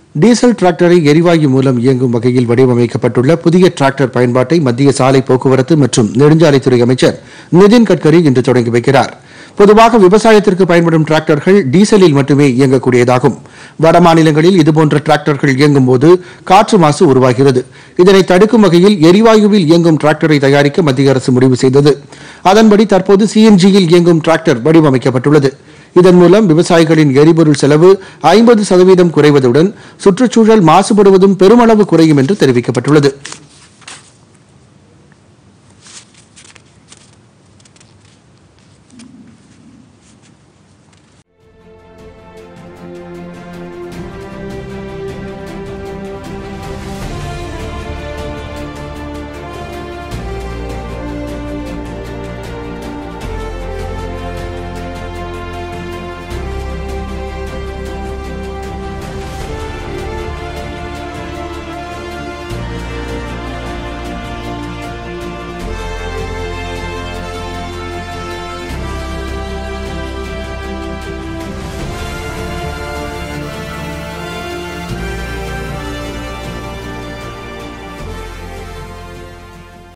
Diesel டிராக்டரை எரிவாயு மூலம் இயங்கும் வகையில் வடிவமைக்கப்பட்டுள்ள புதிய டிராக்டர் பயன்பாட்டை மத்திய சாலை போக்குவரத்து மற்றும் நெடுஞ்சாலைத்துறை அமைச்சர் நிதின் கட்கரி இன்று தொடங்கி வைக்கிறார். பொதுவாக விவசாயத்திற்கு பயன்படும் டிராக்டர்கள் டீசலில் மட்டுமே இயங்கக்கூடியதாகும். வடமாநிலங்களில் இதுபோன்ற டிராக்டர்கள் இயங்கும் போது காற்று மாசு உருவாகிறது. இதனை தடுக்கும் வகையில் எரிவாயுவில் இயங்கும் டிராக்டரை தயாரிக்க மத்திய அரசு முடிவு செய்தது. அதன்படி தற்போது சிஎன்ஜியில் இயங்கும் டிராக்டர் வடிவமைக்கப்பட்டுள்ளது. இதன் மூலம் விவசாயிகளின் எரிபொருள் செலவு 50% குறைவதுடன் சுற்றுச்சூழல் மாசுபடுவதும் பெருமளவு குறையும் என்று தெரிவிக்கப்பட்டுள்ளது.